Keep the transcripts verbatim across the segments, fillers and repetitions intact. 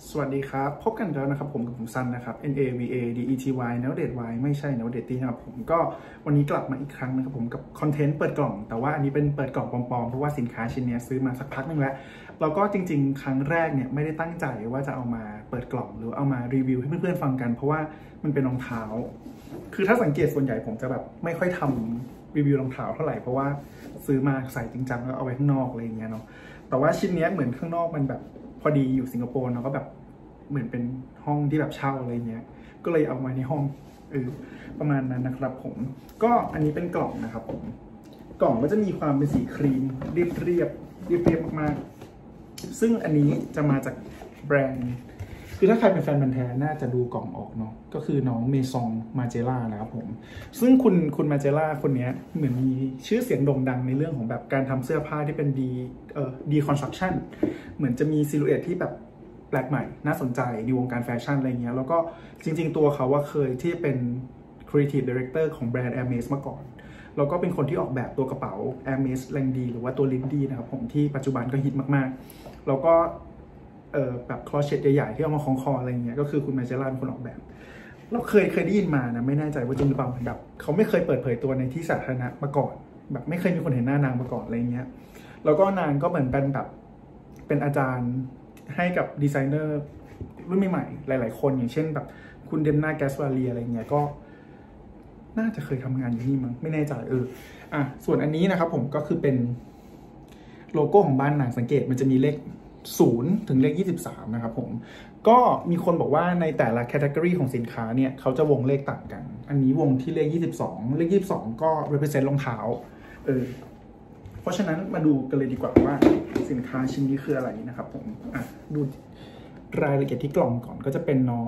สวัสดีครับพบกันแล้วนะครับผมกับผมซันนะครับ N A V A D E T Y แนวเดท Y ไม่ใช่แนวเดทตี้นะครับผมก็วันนี้กลับมาอีกครั้งนะครับผมกับคอนเทนต์เปิดกล่องแต่ว่าอันนี้เป็นเปิดกล่องปลอมๆเพราะว่าสินค้าชิ้นนี้ซื้อมาสักพักนึงแล้วแล้วก็จริงๆครั้งแรกเนี่ยไม่ได้ตั้งใจว่าจะเอามาเปิดกล่องหรือเอามารีวิวให้เพื่อนๆฟังกันเพราะว่ามันเป็นรองเท้าคือถ้าสังเกตส่วนใหญ่ผมจะแบบไม่ค่อยทำรีวิวรองเท้าเท่าไหร่เพราะว่าซื้อมาใส่จริงจังแล้วเอาไว้ข้างนอกอะไรอย่างเงี้ยเนาะแต่ว่าชิ้นนี้เหมือนข้างนอกมันแบบพอดีอยู่สิงคโปร์เนาะก็แบบเหมือนเป็นห้องที่แบบเช่าอะไรเงี้ยก็เลยเอามาในห้องเออประมาณนั้นนะครับผมก็อันนี้เป็นกล่องนะครับผมกล่องก็จะมีความเป็นสีครีมเรียบเรียบเรียบเรียบมากๆซึ่งอันนี้จะมาจากแบรนด์คือถ้าใครเป็นแฟนพันธุ์แท้น่าจะดูกล่องออกเนาะก็คือน้องเมซองมาเจล่านะครับผมซึ่งคุณคุณมาเจล่าคนนี้เหมือนมีชื่อเสียงโด่งดังในเรื่องของแบบการทำเสื้อผ้าที่เป็นดีเอ่อดีคอนสตรัคชั่นเหมือนจะมีซิลูเอทที่แบบแปลกใหม่น่าสนใจในวงการแฟชั่นอะไรเงี้ยแล้วก็จริงๆตัวเขาว่าเคยที่เป็น Creative Director ของแบรนด์ Hermes มาก่อนแล้วก็เป็นคนที่ออกแบบตัวกระเป๋า Hermes แรงดีหรือว่าตัวลินดีนะครับผมที่ปัจจุบันก็ฮิตมากๆแล้วก็เอ่อแบบคลอเชตใหญ่ๆที่เอามาคล้องคออะไรเงี้ยก็คือคุณมาเจล่าเป็นคนออกแบบเราเคยเคยได้ยินมานะไม่แน่ใจว่าจริงหรือเปล่าแบบเขาไม่เคยเปิดเผยตัวในที่สาธารณะมาก่อนแบบไม่เคยมีคนเห็นหน้านางมาก่อนอะไรเงี้ยแล้วก็นางก็เหมือนเป็นแบบเป็นอาจารย์ให้กับดีไซเนอร์รุ่นใหม่ๆหลายๆคนอย่างเช่นแบบคุณเดมนาแกสวาเลียอะไรเงี้ยก็น่าจะเคยทำงานอยู่นี่มั้งไม่แน่ใจเอออ่ะส่วนอันนี้นะครับผมก็คือเป็นโลโก้ของบ้านนางสังเกตมันจะมีเลขศูนย์ถึงเลขยี่สิบสามนะครับผมก็มีคนบอกว่าในแต่ละแคตตากรีของสินค้าเนี่ยเขาจะวงเลขต่างกันอันนี้วงที่เลขยี่สิบสองเลขยี่สิบสองก็ represent รองเท้าเออเพราะฉะนั้นมาดูกันเลยดีกว่าว่าสินค้าชิ้นนี้คืออะไรนะครับผมอ่ะดูรายละเอียดที่กล่องก่อนก็จะเป็นน้อง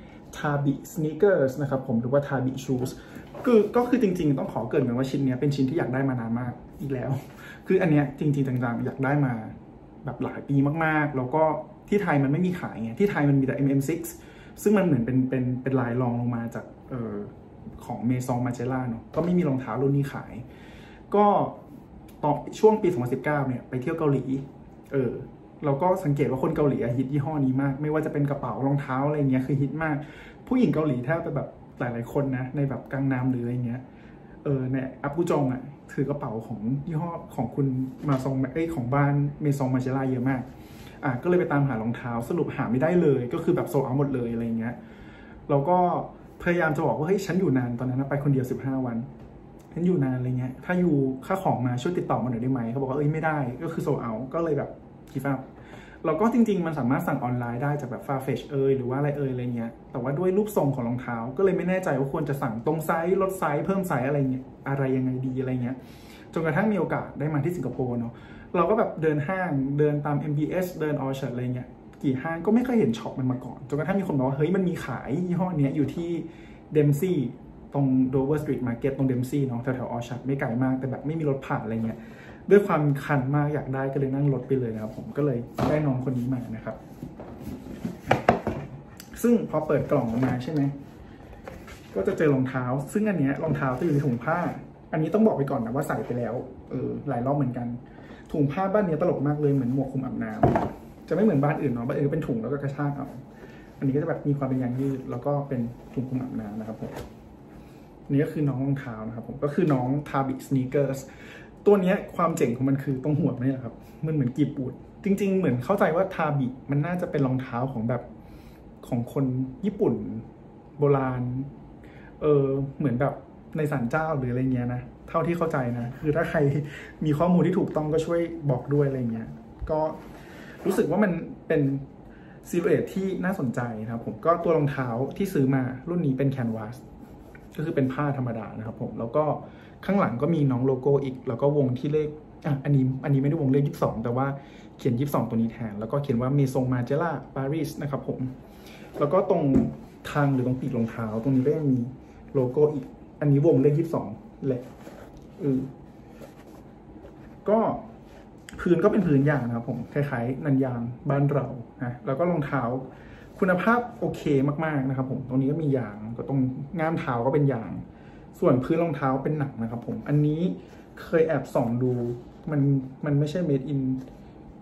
Tabi Sneakers นะครับผมหรือว่า Tabi Shoes คือก็คือจริงๆต้องขอเกริ่นก่อนว่าชิ้นนี้เป็นชิ้นที่อยากได้มานานมากอีกแล้วคืออันเนี้ยจริงๆจังๆอยากได้มาแบบหลายปีมากๆแล้วก็ที่ไทยมันไม่มีขายไงที่ไทยมันมีแต่ เอ็ม เอ็ม ซิกซ์ ซึ่งมันเหมือนเป็นเป็นเป็นลายรองลงมาจากเอ่อของเมซองมาเจล่าเนาะก็ไม่มีรองเท้ารุ่นนี้ขายก็ตอนช่วงปีสองพันสิบเก้าเนี่ยไปเที่ยวเกาหลีเออเราก็สังเกตว่าคนเกาหลีฮิตยี่ห้อนี้มากไม่ว่าจะเป็นกระเป๋ารองเท้าอะไรเงี้ยคือฮิตมากผู้หญิงเกาหลีแทบจะแบบหลายๆคนนะในแบบกังนามหรืออะไรเงี้ยเออเนี่ยอัปกุจงอ่ะถือกระเป๋าของยี่ห้อของคุณมาซองเอ้ยของบ้านเมซองมาเจล่าเยอะมากอ่ะก็เลยไปตามหารองเท้าสรุปหาไม่ได้เลยก็คือแบบโซลเอาท์หมดเลยอะไรเงี้ยเราก็พยายามจะบอกว่าเฮ้ยฉันอยู่นานตอนนั้นไปคนเดียวสิบห้าวันฉันอยู่นานอะไรเงี้ยถ้าอยู่ค่าของมาช่วยติดต่อมาหน่อยได้ไหมเขาบอกว่าเอ้ยไม่ได้ก็คือโซลเอาท์ก็เลยแบบกีฟอัพเราก็จริงๆมันสามารถสั่งออนไลน์ได้จากแบบ Farfetch เอยหรือว่าอะไรเอยอะไรเงี้ยแต่ว่าด้วยรูปทรงของรองเท้าก็เลยไม่แน่ใจว่าควรจะสั่งตรงไซส์ลดไซส์เพิ่มไซส์อะไรเงี้ยอะไรยังไงดีอะไรเงี้ยจนกระทั่งมีโอกาสได้มาที่สิงคโปร์เนาะเราก็แบบเดินห้างเดินตาม เอ็ม บี เอส เดิน Orchard อะไรเงี้ยกี่ห้างก็ไม่เคยเห็นช็อปมันมาก่อนจนกระทั่งมีคนบอกว่าเฮ้ยมันมีขายยี่ห้อนี้อยู่ที่ Dempsey ตรง Dover Street Market ตรง Dempsey เนาะแถวๆ Orchard ไม่ไกลมากแต่แบบไม่มีรถผ่านอะไรเงี้ยด้วยความคันมากอยากได้ก็เลยนั่งรถไปเลยนะครับผมก็เลยได้น้องคนนี้มานะครับซึ่งพอเปิดกล่องออกมาใช่ไหมก็จะเจอรองเท้าซึ่งอันเนี้ยรองเท้าจะอยู่ในถุงผ้าอันนี้ต้องบอกไปก่อนนะว่าใส่ไปแล้วเออหลายรอบเหมือนกันถุงผ้าบ้านนี้ตลกมากเลยเหมือนหมวกคลุมอาบน้ำจะไม่เหมือนบ้านอื่นเนาะบ้านอื่นเป็นถุงแล้วก็กระชากเอาอันนี้ก็จะแบบมีความเป็นยางยืดแล้วก็เป็นถุงคลุมอาบน้ำนะครับผมนี่ก็คือน้องรองเท้านะครับผมก็คือน้อง Tabi Sneakersตัวนี้ความเจ๋งของมันคือตรงหัวนี่แหละครับมันเหมือนกีบปูดจริงๆเหมือนเข้าใจว่าทาบิมันน่าจะเป็นรองเท้าของแบบของคนญี่ปุ่นโบราณเออเหมือนแบบในศาลเจ้าหรืออะไรเงี้ยนะเท่าที่เข้าใจนะคือถ้าใครมีข้อมูลที่ถูกต้องก็ช่วยบอกด้วยอะไรเงี้ยก็รู้สึกว่ามันเป็นซิลูเอทที่น่าสนใจนะครับผมก็ตัวรองเท้าที่ซื้อมารุ่นนี้เป็นแคนวาสก็คือเป็นผ้าธรรมดานะครับผมแล้วก็ข้างหลังก็มีน้องโลโก้อีกแล้วก็วงที่เลขอ่ะอันนี้อันนี้ไม่ได้วงเลขยี่สิบสองแต่ว่าเขียนยี่สิบสองตัวนี้แทนแล้วก็เขียนว่าเมซงมาเจล่าปารีสนะครับผมแล้วก็ตรงทางหรือตรงปีกรองเท้าตรงนี้ก็ยังมีโลโก้อีกอันนี้วงเลขยี่สิบสองแหละเออก็พื้นก็เป็นพื้นยางนะครับผมคล้ายๆนันยางบ้านเรานะแล้วก็รองเท้าคุณภาพโอเคมากๆนะครับผมตรงนี้ก็มียางก็ตรงง่ามเท้าก็เป็นยางส่วนพื้นรองเท้าเป็นหนังนะครับผมอันนี้เคยแอบส่องดูมันมันไม่ใช่ made in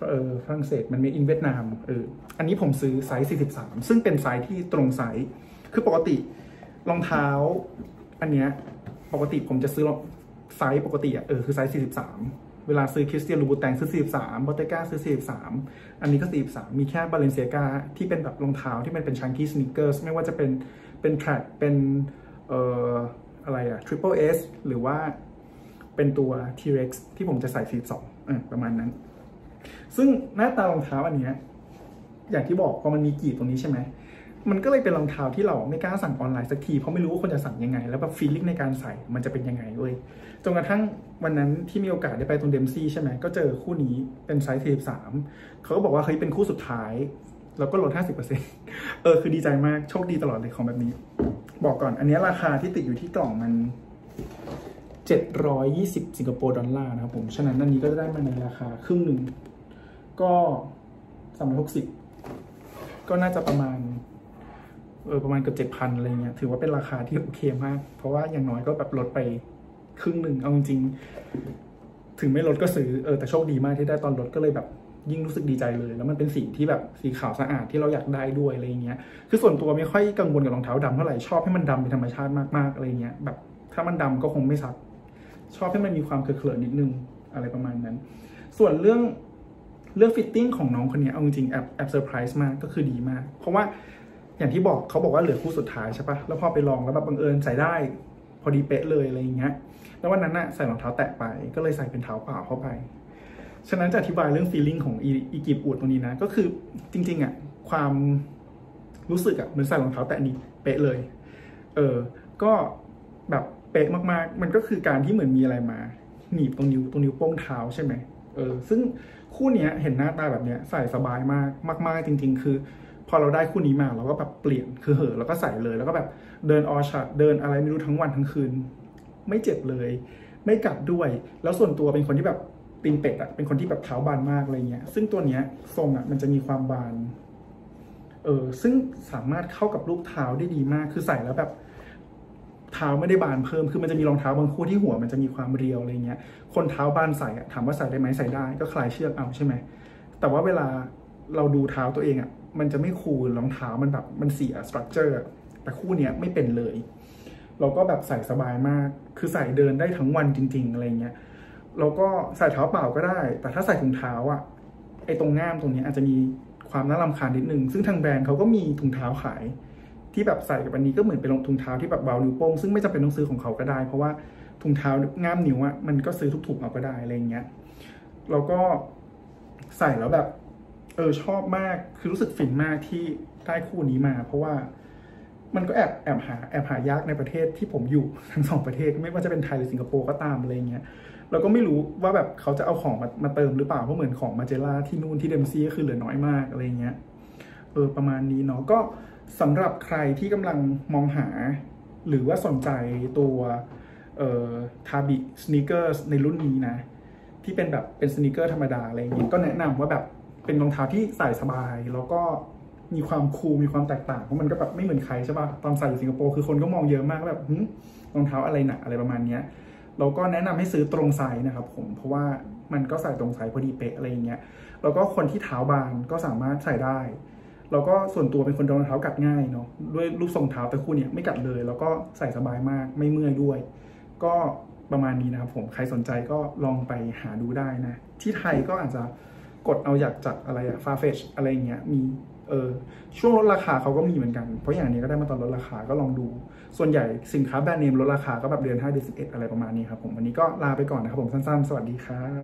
เออฝรั่งเศสมันเมดอินเวียดนามเอออันนี้ผมซื้อไซส์สี่สิบสามซึ่งเป็นไซส์ที่ตรงไซส์คือปกติรองเท้าอันเนี้ยปกติผมจะซื้อไซส์ปกติอ่ะเออคือไซส์สี่สิบสามเวลาซื้อคริสเตียนลูบูแตงซื้อสี่สิบสามบอตเตก้าซื้อสี่สิบสามอันนี้ก็สี่สิบสามมีแค่บาเลนเซียกาที่เป็นแบบรองเท้าที่มันเป็นชังกี้สนิเกอร์สไม่ว่าจะเป็นเป็นแทร็กเป็นเอ่ออะไรอะ Triple S หรือว่าเป็นตัว T-Rex ที่ผมจะใส่สี่สิบสองเออประมาณนั้นซึ่งหน้าตารองเท้าอันเนี้ยอย่างที่บอกพอมันมีกีบตรงนี้ใช่ไหมมันก็เลยเป็นรองเท้าที่เราไม่กล้าสั่งออนไลน์สักทีเพราะไม่รู้ว่าคนจะสั่งยังไงแล้วแบบฟีลลิ่งในการใส่มันจะเป็นยังไงเว้ยจนกระทั่งวันนั้นที่มีโอกาสได้ไปตรงเดมซี่ใช่ไหมก็เจอคู่นี้เป็นไซส์สี่สิบสามเขาก็บอกว่าเฮ้ยเป็นคู่สุดท้ายแล้วก็ลด ห้าสิบเปอร์เซ็นต์ เออคือดีใจมากโชคดีตลอดเลยของแบบนี้บอกก่อนอันนี้ราคาที่ติดอยู่ที่กล่องมันเจ็ดร้อยยี่สิบสิงคโปร์ดอลลาร์นะครับผมฉะนั้นอันนี้ก็จะได้มาในราคาครึ่งหนึ่งก็สามร้อยหกสิบก็น่าจะประมาณเออประมาณเกือบเจ็ดพันอะไรเงี้ยถือว่าเป็นราคาที่โอเคมากเพราะว่าอย่างน้อยก็แบบลดไปครึ่งหนึ่งเอาจริงๆถึงไม่ลดก็ซื้อเออแต่โชคดีมากที่ได้ตอนลดก็เลยแบบยิ่งรู้สึกดีใจเลยแล้วมันเป็นสีที่แบบสีขาวสะอาดที่เราอยากได้ด้วยอะไรเงี้ยคือส่วนตัวไม่ค่อยกังวลกับรองเท้าดำเท่าไหร่ชอบให้มันดำเป็นธรรมชาติมากๆอะไรเงี้ยแบบถ้ามันดำก็คงไม่ซักชอบให้มันมีความเคลื่อนๆนิดนึงอะไรประมาณนั้นส่วนเรื่องเรื่องฟิตติ้งของน้องคนนี้เอาจริงๆแอบแอบเซอร์ไพรส์มากก็คือดีมากเพราะว่าอย่างที่บอกเขาบอกว่าเหลือคู่สุดท้ายใช่ปะแล้วพอไปลองแล้วแบบบังเอิญใส่ได้พอดีเป๊ะเลยอะไรอย่างเงี้ยแล้ววันนั้นน่ะใส่รองเท้าแตะไปก็เลยใส่เป็นเท้าเปล่าเข้าไปฉะนั้นจะอธิบายเรื่องฟีลลิ่งของอีกีบอูดตรงนี้นะก็คือจริงๆอ่ะความรู้สึกอ่ะเหมือนใส่รองเท้าแตะนี้เป๊ะเลยเออก็แบบเป๊ะมากๆมันก็คือการที่เหมือนมีอะไรมาหนีบตรงนิ้วตรงนิ้วโป้งเท้าใช่ไหมเออซึ่งคู่นี้เห็นหน้าตาแบบเนี้ยใส่สบายมากมากๆจริงๆคือพอเราได้คู่นี้มาเราก็แบบเปลี่ยนคือเหอะแล้วก็ใส่เลยแล้วก็แบบเดินออชาร์ดเดินอะไรไม่รู้ทั้งวันทั้งคืนไม่เจ็บเลยไม่กัดด้วยแล้วส่วนตัวเป็นคนที่แบบตีนเป็ดอะเป็นคนที่แบบเท้าบานมากอะไรเงี้ยซึ่งตัวเนี้ยทรงอะมันจะมีความบานเออซึ่งสามารถเข้ากับรูปเท้าได้ดีมากคือใส่แล้วแบบเท้าไม่ได้บานเพิ่มคือมันจะมีรองเท้าบางคู่ที่หัวมันจะมีความเรียวอะไรเงี้ยคนเท้าบานใส่อะถามว่าใส่ได้ไหมใส่ได้ก็คลายเชือกเอาใช่ไหมแต่ว่าเวลาเราดูเท้าตัวเองอะมันจะไม่คูลรองเท้ามันแบบมันเสียสตรัคเจอร์แต่คู่เนี้ยไม่เป็นเลยเราก็แบบใส่สบายมากคือใส่เดินได้ทั้งวันจริงๆอะไรเงี้ยแล้วก็ใส่เท้าเปล่าก็ได้แต่ถ้าใส่ถุงเท้าอ่ะไอ้ตรงง่ามตรงนี้อาจจะมีความน่ารำคาญนิดนึงซึ่งทางแบรนด์เขาก็มีถุงเท้าขายที่แบบใส่กับอันนี้ก็เหมือนเป็นถุงเท้าที่แบบเบานิ้วโป้งซึ่งไม่จำเป็นต้องซื้อของเขาก็ได้เพราะว่าถุงเท้าง่ามนิ้วอ่ะมันก็ซื้อทุกถุงเอาก็ได้อะไรเงี้ยแล้วก็ใส่แล้วแบบเออชอบมากคือรู้สึกฟินมากที่ได้คู่นี้มาเพราะว่ามันก็แอบแอบหาแอบหายากในประเทศที่ผมอยู่ทั้งสองประเทศไม่ว่าจะเป็นไทยหรือสิงคโปร์ก็ตามอะไรเงี้ยเราก็ไม่รู้ว่าแบบเขาจะเอาของมามาเติมหรือเปล่าเพราะเหมือนของมาเจล่าที่นู่นที่เดมซี่ก็คือเหลือน้อยมากอะไรเงี้ยเออประมาณนี้เนาะก็สำหรับใครที่กำลังมองหาหรือว่าสนใจตัวเอ่อทาบิสเนคเกอร์ในรุ่นนี้นะที่เป็นแบบเป็นสเนคเกอร์ธรรมดาอะไรเงี้ยก็แนะนำว่าแบบเป็นรองเท้าที่ใส่สบายแล้วก็มีความคูลมีความแตกต่างเพราะมันก็แบบไม่เหมือนใครใช่ป่ะตอนใส่อยู่สิงคโปร์คือคนก็มองเยอะมากแบบรองเท้าอะไรหนักอะไรประมาณนี้เราก็แนะนำให้ซื้อตรงไซส์นะครับผมเพราะว่ามันก็ใส่ตรงไซส์พอดีเป๊ะอะไรอย่างเงี้ยแล้วก็คนที่เท้าบางก็สามารถใส่ได้แล้วก็ส่วนตัวเป็นคนรองเท้ากัดง่ายเนาะด้วยรูปทรงเท้าแต่คู่เนี้ยไม่กัดเลยแล้วก็ใส่สบายมากไม่เมื่อยด้วยก็ประมาณนี้นะครับผมใครสนใจก็ลองไปหาดูได้นะที่ไทยก็อาจจะกดเอาอยากจัดอะไรอะฟาเฟชอะไรเงี้ยมีเออช่วงลดราคาเขาก็มีเหมือนกันเพราะอย่างนี้ก็ได้มาตอนลดราคาก็ลองดูส่วนใหญ่สินค้าแบรนด์เนมลดราคาก็แบบเดือนห้าเดือนสิบเอ็ดอะไรประมาณนี้ครับผมวันนี้ก็ลาไปก่อนนะครับผมสั้นๆสวัสดีครับ